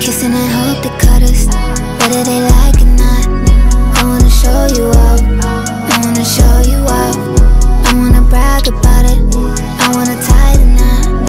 Kissing and hope they cut us, whether they like it or not. I wanna show you out, I wanna show you out, I wanna brag about it.